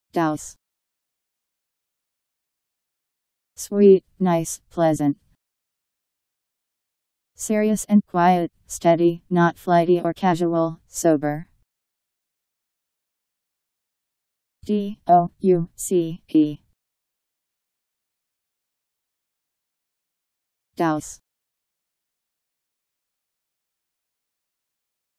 Douse. Sweet, nice, pleasant. Serious and quiet, steady, not flighty or casual, sober. D-O-U-C-E. Douse.